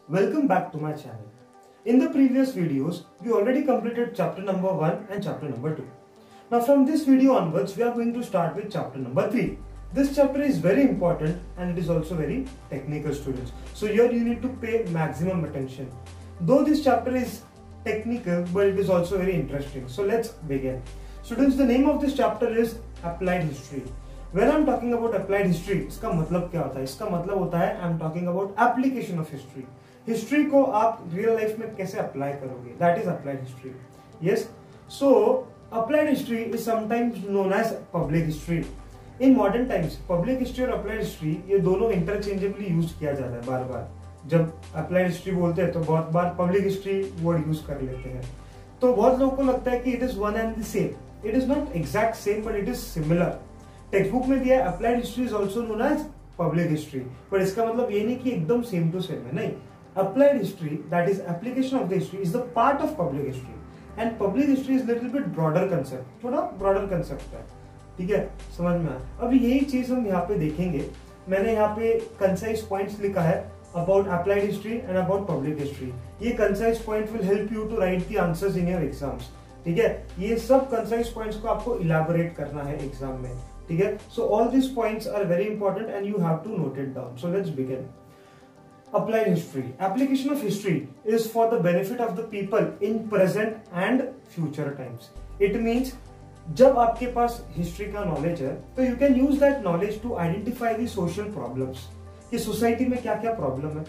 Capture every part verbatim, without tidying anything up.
Welcome back to my channel. In the previous videos, we already completed chapter number one and chapter number two. Now from this video onwards, we are going to start with chapter number three. This chapter is very important and it is also very technical, students. So here you need to pay maximum attention. Though this chapter is technical, but it is also very interesting. So let's begin. Students, the name of this chapter is Applied History. When I am talking about applied history, इसका मतलब क्या होता है? इसका मतलब होता है I am talking about application of history. History को आप रियल लाइफ में कैसे अप्लाई करोगे, that is applied history. Yes, so applied history is sometimes known as public history. In modern times public history और अप्लाइड हिस्ट्री ये दोनों interchangeably use किया जाता है. बार बार जब अप्लाइड हिस्ट्री बोलते हैं तो बहुत बार पब्लिक हिस्ट्री वर्ड यूज कर लेते हैं. तो बहुत लोगों को लगता है कि it is one and the same. It is not exact same but it is similar. Text book में दिया है applied history is also known as public history, पर इसका मतलब ये नहीं कि एकदम सेम टू सेम है. नहीं, applied history, that is application of the history, is the part of public history, and public history is little bit broader concept. थोड़ा broader concept है, ठीक है, समझ में आया. अभी यही चीज हम यहाँ पे देखेंगे. मैंने यहाँ पे concise points लिखा है about applied history and about public history. ये concise point will help you to write the answers in your exams. ठीक है, ये सब concise points को आपको elaborate करना है exam में. ठीक है, so all these points are very important and you have to note it down. So let's begin. Applied history. Application of history is for the benefit of the people in present and future times. It means जब आपके पास history का knowledge है तो you can use that knowledge to identify the social problems कि society में क्या क्या problem है.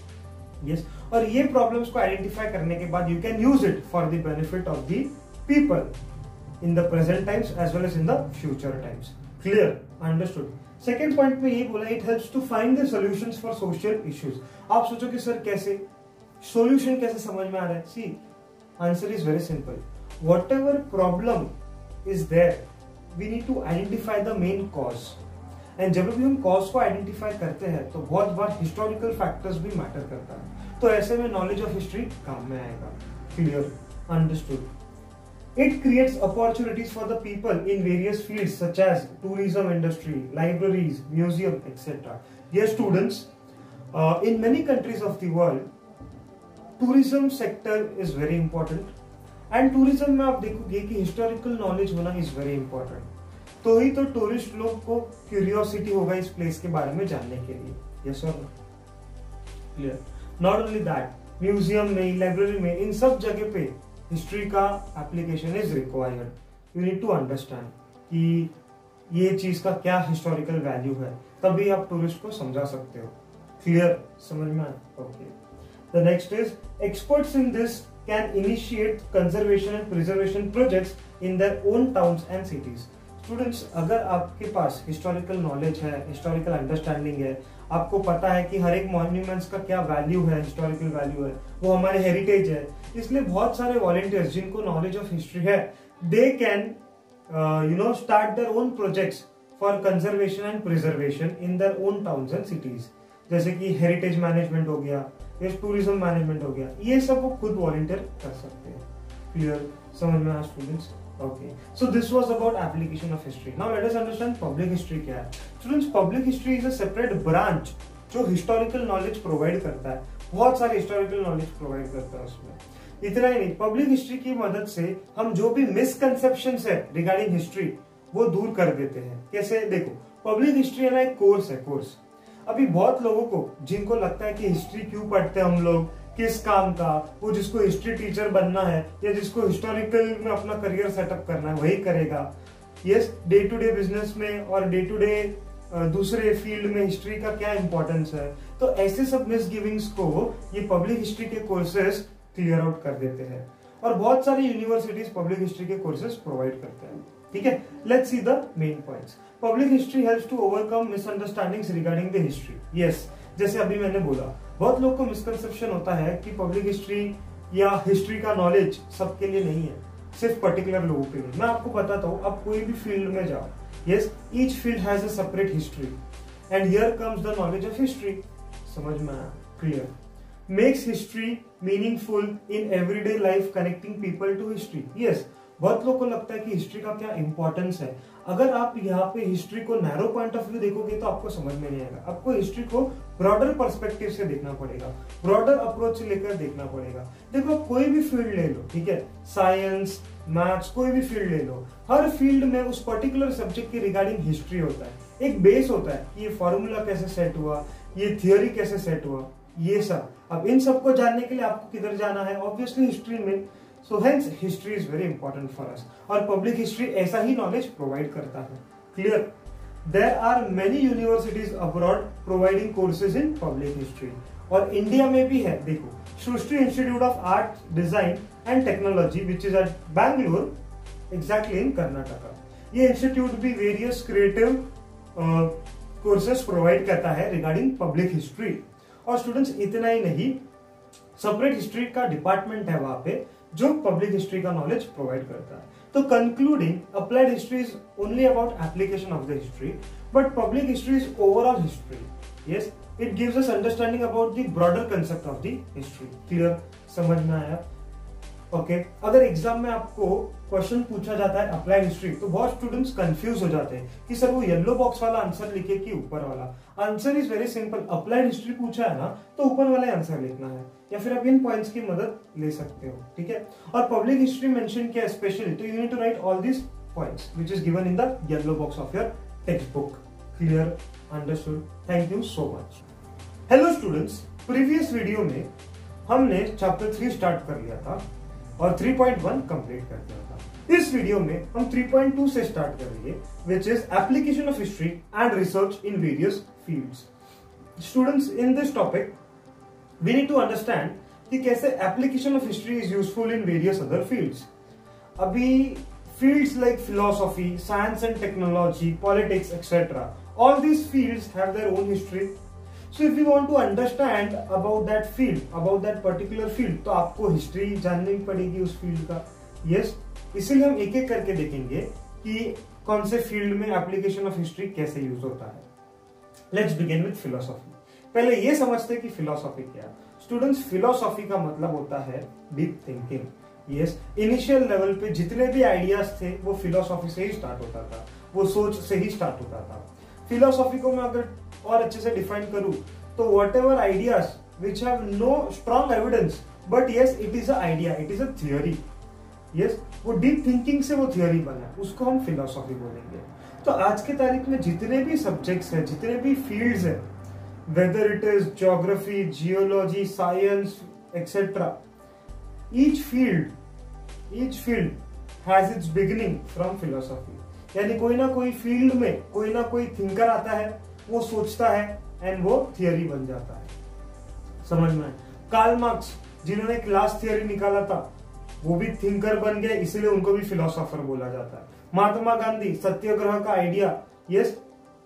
Yes yes. और ये प्रॉब्लम्स को आइडेंटिफाई करने के बाद you can use it for the benefit of the people in the present times as well as in the future times. Clear, understood. Second point में ये बोला it helps to find the solutions for social issues. आप सोचो कि sir कैसे solution कैसे समझ में आ रहा है. See, answer is very simple. Whatever problem is there we need to identify the main cause. And जब भी हम कॉज को आइडेंटिफाई करते हैं तो बहुत बार हिस्टोरिकल फैक्टर्स भी मैटर करता है. तो ऐसे में नॉलेज ऑफ हिस्ट्री काम में आएगा. Clear, understood. It creates opportunities for the people in various fields such as tourism industry, libraries, museum, et cetera. Dear students, uh, in many countries of the world, tourism sector is very important. And tourism में आप देखोगे कि historical knowledge होना is very important. तो ही तो tourist लोग को curiosity होगा इस place के बारे में जानने के लिए. Yes or no? Clear. Not only that, museum में, library में, इन सब जगह पे हिस्ट्री का application is required. You need to understand कि ये चीज का क्या हिस्टोरिकल वैल्यू है, तभी आप टूरिस्ट को समझा सकते हो. क्लियर, समझ में आया? Okay. The next is experts in this can initiate conservation and preservation projects in their own towns and cities. Students, अगर आपके पास हिस्टोरिकल नॉलेज है, हिस्टोरिकल अंडरस्टैंडिंग है, आपको पता है कि हर एक मॉन्यूमेंट्स का क्या वैल्यू है, हिस्टोरिकल वैल्यू है, वो हमारे हेरिटेज है, इसलिए बहुत सारे वॉलंटियर्स जिनको नॉलेज ऑफ हिस्ट्री है they can you know start their own projects for conservation and preservation in their own towns and cities. जैसे कि हेरिटेज मैनेजमेंट हो गया या टूरिज्म मैनेजमेंट हो गया, ये सब वो खुद वॉलंटियर कर सकते हैं. क्लियर, समझ में आया students? Okay, so this was about application of history. Now let us understand public history क्या है. Students, public history is a separate branch जो historical knowledge provide करता है. बहुत सारे historical knowledge provide करता है उसमें. इतना ही नहीं, public history की मदद से हम जो भी misconceptions है regarding history वो दूर कर देते हैं. कैसे? देखो, public history है ना एक कोर्स है, कोर्स. अभी बहुत लोगों को जिनको लगता है कि हिस्ट्री क्यों पढ़ते हैं हम लोग, किस काम का, वो जिसको हिस्ट्री टीचर बनना है या जिसको हिस्टोरिकल में अपना करियर सेटअप करना है वही करेगा. Yes, day to day business में और डे टू डे दूसरे फील्ड में हिस्ट्री का क्या इंपॉर्टेंस है. तो ऐसे सब मिसगिविंग्स को ये पब्लिक हिस्ट्री के कोर्सेज क्लियर आउट कर देते हैं और बहुत सारी यूनिवर्सिटीज पब्लिक हिस्ट्री के कोर्सेज प्रोवाइड करते हैं. ठीक है, let's see the main points. Public history helps to overcome misunderstandings regarding the history. Yes, जैसे अभी मैंने बोला, बहुत लोग को मिसकंसेप्शन होता है कि पब्लिक हिस्ट्री या हिस्ट्री का नॉलेज सबके लिए नहीं है, सिर्फ पर्टिकुलर लोगों के लिए. मैं आपको बताता हूँ, आप कोई भी फील्ड में जाओ. Yes, each field has a separate history and here comes the knowledge of history. समझ में आया? Clear. Makes history meaningful in everyday life, connecting people to history. Yes, बहुत लोगों को लगता है कि हिस्ट्री का क्या इंपॉर्टेंस है। अगर आप यहाँ पे हिस्ट्री को नैरो पॉइंट ऑफ व्यू देखोगे तो आपको समझ में नहीं आएगा। आपको हिस्ट्री को ब्रॉडर पर्सपेक्टिव से देखना पड़ेगा, ब्रॉडर अप्रोच से लेकर देखना पड़ेगा। देखो कोई भी फील्ड ले लो, ठीक है, साइंस, मैथ्स, कोई भी फील्ड ले लो, हर फील्ड में उस पर्टिकुलर सब्जेक्ट के रिगार्डिंग हिस्ट्री होता है, एक बेस होता है कि ये फॉर्मूला कैसे सेट हुआ, ये थियोरी कैसे सेट हुआ, ये सब। अब इन सबको जानने के लिए आपको किधर जाना है? ऑब्वियसली हिस्ट्री में। So hence history is very important for us, और पब्लिक हिस्ट्री ऐसा ही नॉलेज प्रोवाइड करता है। Clear? There are many universities abroad providing courses in public history, और इंडिया में भी है। देखो, Srishti institute of art, design and technology which is at Bangalore, exactly in Karnataka. ये इंस्टीट्यूट भी वेरियस क्रिएटिव कोर्सेज प्रोवाइड करता है रिगार्डिंग पब्लिक हिस्ट्री। और स्टूडेंट्स इतना ही नहीं, सेपरेट हिस्ट्री का डिपार्टमेंट है वहां पे जो पब्लिक हिस्ट्री का नॉलेज प्रोवाइड करता है। तो concluding, applied history is only about application of the history, but public history is overall history. Yes, it gives us understanding about the broader concept of the history. Clear? समझ में आया? Okay okay. अगर exam में आपको question पूछा जाता है applied history, तो बहुत स्टूडेंट्स कंफ्यूज हो जाते हैं कि सर वो येलो बॉक्स वाला आंसर लिखे कि ऊपर वाला। Answer is very simple. Applied history पूछा है ना, तो ऊपर वाला आंसर लिखना है, या फिर आप इन पॉइंट्स की मदद ले सकते हो, ठीक है। और पब्लिक हिस्ट्री मेंशन किया स्पेशली, तो you need to write all this points which is given in the yellow box of your text book. Clear? Understood? Thank you so much. Hello students, previous video में हमने chapter three start कर लिया था और three point one complete कर दिया था। इस वीडियो में हम थ्री पॉइंट टू से स्टार्ट करेंगे, which is application of history and research in various fields. Students, in this topic we need to understand कि कैसे application of history is useful in various other fields. अभी fields like philosophy, science and technology, politics etcetera, all these fields have their own history. So if you want to understand about that field, about that particular field, तो आपको history जाननी पड़ेगी उस field का। Yes, इसीलिए हम एक एक करके देखेंगे कि कौन से फील्ड में एप्लीकेशन ऑफ हिस्ट्री कैसे यूज होता है। Let's begin with philosophy. पहले ये समझते हैं कि फिलोसॉफी क्या है। स्टूडेंट्स, फिलोसॉफी का मतलब होता है deep thinking. Yes, initial level पे जितने भी आइडियाज थे वो फिलोसॉफी से ही स्टार्ट होता था, वो सोच से ही स्टार्ट होता था। फिलोसॉफी को मैं अगर और अच्छे से डिफाइन करूं तो whatever ideas which have no strong evidence, but yes it is a idea, it is a theory. Yes, वो डीप थिंकिंग से वो थियोरी बना, उसको हम फिलोसॉफी बोलेंगे। तो आज के तारीख में जितने भी सब्जेक्ट्स हैं, जितने भी फील्ड्स हैं, whether it is geography, geology, science etcetera, each field each field has its beginning from philosophy. यानी कोई ना कोई फील्ड में कोई ना कोई थिंकर आता है, वो सोचता है एंड वो थियरी बन जाता है। समझ में? कार्ल मार्क्स जिन्होंने क्लास थियरी निकाला था, वो भी थिंकर बन गए, इसलिए उनको भी फिलोसोफर बोला जाता है। महात्मा गांधी, सत्याग्रह का आइडिया, यस,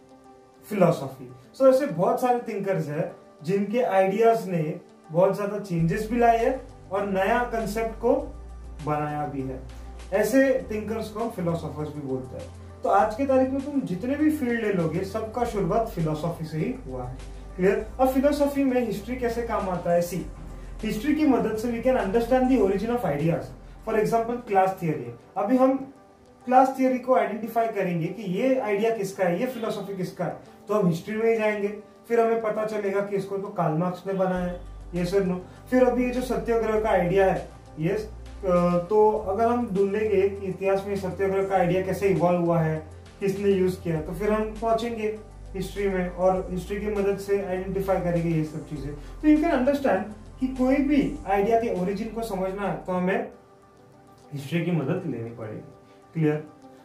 फिलोसॉफी। सो ऐसे बहुत सारे थिंकर्स हैं जिनके आइडियाज ने बहुत ज्यादा चेंजेस भी लाए हैं और नया कंसेप्ट को बनाया भी है। ऐसे थिंकर्स को हम फिलोसोफर्स भी बोलते हैं। तो आज के तारीख में तुम जितने भी फील्ड ले लोगे, सबका शुरुआत फिलोसॉफी से ही हुआ है। क्लियर? अब फिलोसॉफी में हिस्ट्री कैसे काम आता है? सी, हिस्ट्री की मदद से we can understand the origin of ideas. For example class theory. अभी हम क्लास थियरी को आइडेंटिफाई करेंगे कि ये आइडिया किसका है, ये फिलोसॉफी किसका है, तो हम हिस्ट्री में ही जाएंगे, फिर हमें पता चलेगा कि इसको तो कार्ल मार्क्स ने बनाया है, ये सर नो। फिर अभी ये जो सत्याग्रह का आइडिया है, यस, तो अगर हम ढूंढेंगे कि इतिहास में सत्याग्रह का आइडिया कैसे इवॉल्व हुआ है, किसने यूज किया, तो फिर हम पहुंचेंगे हिस्ट्री में और हिस्ट्री की मदद से आइडेंटिफाई करेंगे ये सब चीजें। तो यू कैन अंडरस्टैंड कि कोई भी आइडिया के ओरिजिन को समझना है तो हमें हिस्ट्री की मदद लेनी पड़ेगी। क्लियर?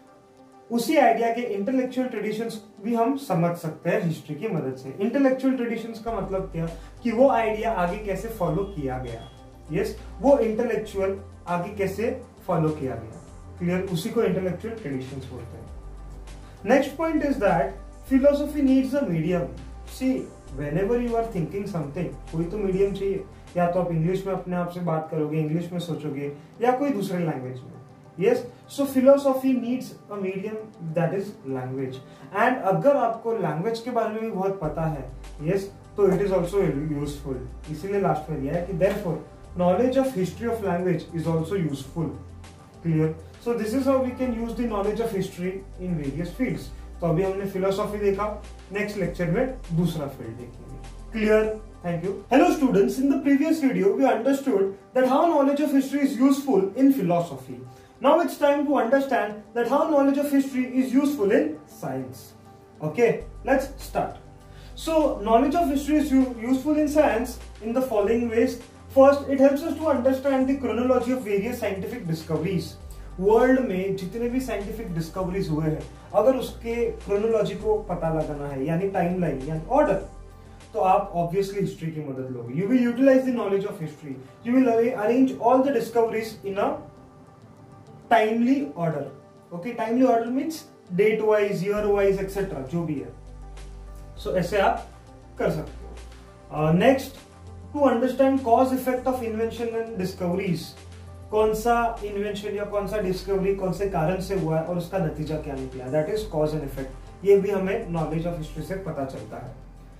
उसी आइडिया के इंटेलेक्चुअल ट्रेडिशंस भी हम समझ सकते हैं हिस्ट्री की मदद से। इंटेलेक्चुअल ट्रेडिशंस का मतलब क्या कि वो आइडिया आगे कैसे फॉलो किया गया। यस yes, वो इंटेलेक्चुअल आगे कैसे फॉलो किया गया। क्लियर? उसी को इंटेलेक्चुअल ट्रेडिशंस बोलते हैं। Next point is that philosophy needs a medium. See, whenever you are thinking something, कोई तो मीडियम चाहिए। या तो आप इंग्लिश में अपने आप से बात करोगे, इंग्लिश में सोचोगे, या कोई दूसरे लैंग्वेज में। Yes, so philosophy needs a medium, that is language. And अगर आपको लैंग्वेज के बारे में भी बहुत पता है, यस yes, तो इट इज ऑल्सो यूजफुल। इसीलिए लास्ट में दिया है कि therefore knowledge of history of language is also useful. क्लियर? So this is how we can use the knowledge of history in various fields. तो अभी हमने फिलोसॉफी देखा, नेक्स्ट लेक्चर में दूसरा फील्ड देखेंगे। Clear? Thank you. Hello students, in the previous video we understood that how knowledge of history is useful in philosophy. Now it's time to understand that how knowledge of history is useful in science. Okay, let's start. So knowledge of history is useful in science in the following ways. First, it helps us to understand the chronology of various scientific discoveries. World में जितने भी scientific discoveries हुए हैं, अगर उसके chronology को पता लगाना है यानी टाइमलाइन यानी ऑर्डर, तो आप ऑब्वियसली हिस्ट्री की मदद लोगे। You will utilize the knowledge of history, you will arrange all the discoveries in a timely order. Okay, timely order means date wise, year wise etcetera जो भी है। सो so, ऐसे आप कर सकते हो। Next, to understand cause effect of invention and discoveries, कौन सा इन्वेंशन या कौन सा डिस्कवरी कौन से कारण से हुआ है और उसका नतीजा क्या निकला, that is cause and effect. ये भी हमें नॉलेज ऑफ हिस्ट्री से पता चलता है।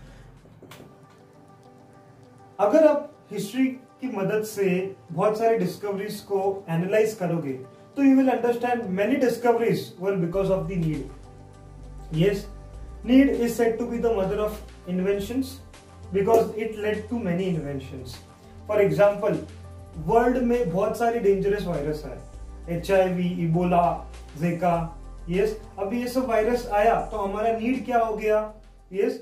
अगर आप हिस्ट्री की मदद से बहुत सारी डिस्कवरीज को एनालाइज करोगे तो you will understand many discoveries were because of the need. Yes, need is said to be the mother of inventions because it led to many inventions. For example, world में बहुत सारी dangerous virus है, H I V, Ebola, Zika. Yes, अभी ये सब virus आया तो हमारा नीड क्या हो गया? Yes,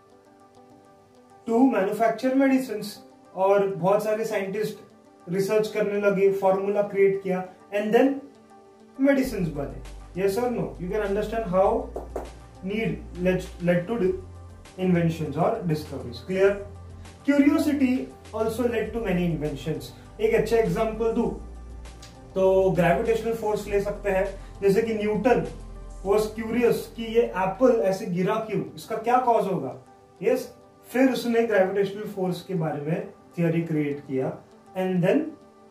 to manufacture medicine. और बहुत सारे साइंटिस्ट रिसर्च करने लगे, फॉर्मूला क्रिएट किया एंड देन मेडिसिन बने। यस और no? You can understand how need led to inventions और discoveries. Clear? Curiosity also led to many inventions. एक अच्छा एग्जाम्पल दूं तो ग्रेविटेशनल फोर्स ले सकते हैं, जैसे कि न्यूटन वाज क्यूरियस कि ये एप्पल ऐसे गिरा क्यों, इसका क्या कॉज होगा। यस, फिर उसने ग्रेविटेशनल फोर्स के बारे में थियरी क्रिएट किया and then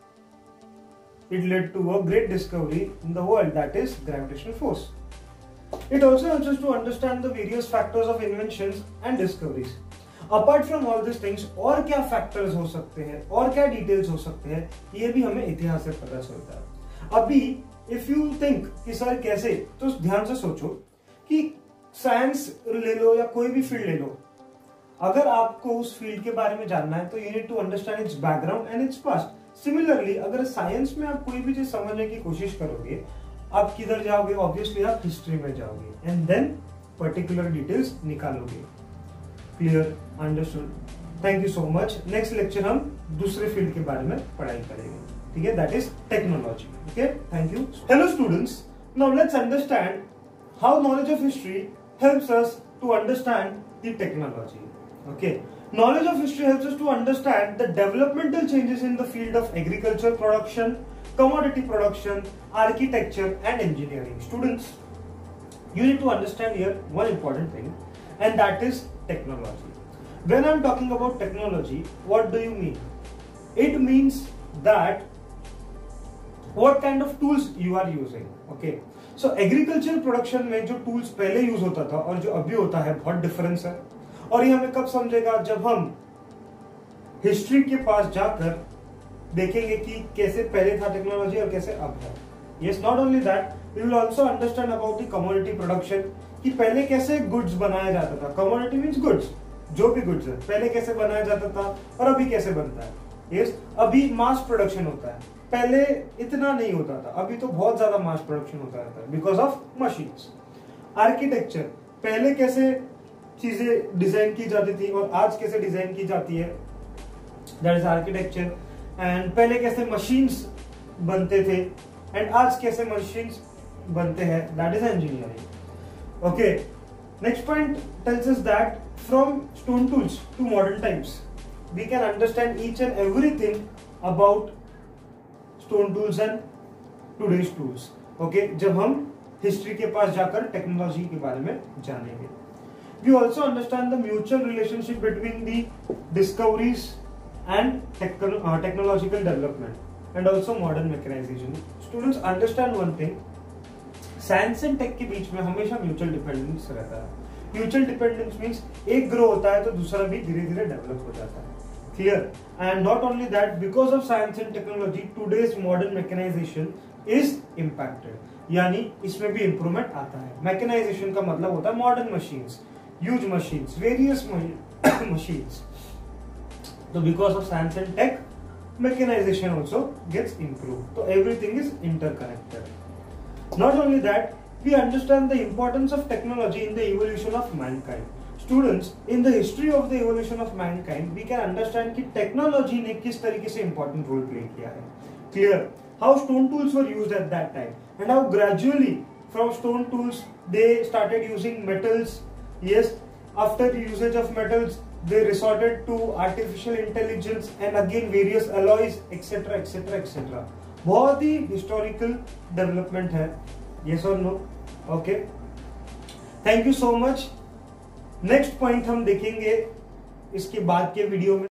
it led to a great discovery in the world, that is gravitational force. It also helps us to understand the various factors of inventions and discoveries. Apart from all these things, और क्या factors हो सकते हैं और क्या details हो सकते हैं, ये भी हमें इतिहास से पता चलता है। अभी इफ यू थिंक कि सर कैसे, तो ध्यान से सोचो कि साइंस ले लो या कोई भी फील्ड ले लो, अगर आपको उस फील्ड के बारे में जानना है तो you need to understand its background and its past. Similarly, अगर साइंस में आप कोई भी चीज समझने की कोशिश करोगे, आप किधर जाओगे? ऑब्वियसली आप हिस्ट्री में जाओगे एंड देन पर्टिकुलर डिटेल्स निकालोगे। Clear? Understood? Thank you so much. Next lecture हम दूसरे फील्ड के बारे में पढ़ाई करेंगे, ठीक है? That is technology. Okay, thank you. Hello students, now let's understand how knowledge of history helps us to understand the technology. Okay, knowledge of history helps us to understand the developmental changes in the field of agriculture production, commodity production, architecture and engineering. Students, you need to understand here one important thing, and that is technology. When I'm talking about technology, what do you mean? It means that what kind of tools you are using. Okay, so agricultural production में जो tools पहले use होता था और जो अभी होता है, बहुत difference है। और ये हमें कब समझेगा? जब हम हिस्ट्री के पास जाकर देखेंगे कि कैसे पहले था टेक्नोलॉजी और कैसे अब है। Yes, not only that, we will also understand about the commodity production, कि पहले कैसे गुड्स बनाया जाता था। कमोडिटी मींस गुड्स, जो भी गुड्स है पहले कैसे बनाया जाता था और अभी कैसे बनता है। यस, अभी मास प्रोडक्शन होता है, पहले इतना नहीं होता था, अभी तो बहुत ज्यादा मास प्रोडक्शन होता रहता है बिकॉज ऑफ मशीन्स। आर्किटेक्चर, पहले कैसे चीजें डिजाइन की जाती थी और आज कैसे डिजाइन की जाती है, दैट इज आर्किटेक्चर। एंड पहले कैसे मशीन्स बनते थे एंड आज कैसे मशीन्स बनते हैं, that is engineering. Okay, next point tells us that from stone tools to modern times we can understand each and everything about stone tools and today's tools. Okay, जब हम history के पास जाकर technology के बारे में जानेंगे। We also understand the mutual relationship between the discoveries and techn uh, technological development and also modern mechanization. Students understand one thing, science and tech के बीच में हमेशा mutual dependence रहता है। Mutual dependence means एक ग्रो होता है तो दूसरा भी धीरे धीरे डेवलप हो जाता है। Clear? And not only that, because of science and technology, today's modern mechanization is impacted. यानी इसमें भी इंप्रूवमेंट आता है. मैकेनाइजेशन का मतलब होता है modern machines, huge machines, various machines. तो because of science and tech, mechanization also gets improved. So everything is interconnected. Not only that, we understand the importance of technology in the evolution of mankind. Students, in the history of the evolution of mankind, we can understand कि technology ने किस तरीके से important role play किया है. Clear? How stone tools were used at that time, and how gradually from stone tools they started using metals. Yes, after the usage of metals, they resorted to artificial intelligence and again various alloys, etc, etc, et cetera. बहुत ही historical development है. Yes or no? Okay. Thank you so much. Next point हम देखेंगे इसके बाद के video में.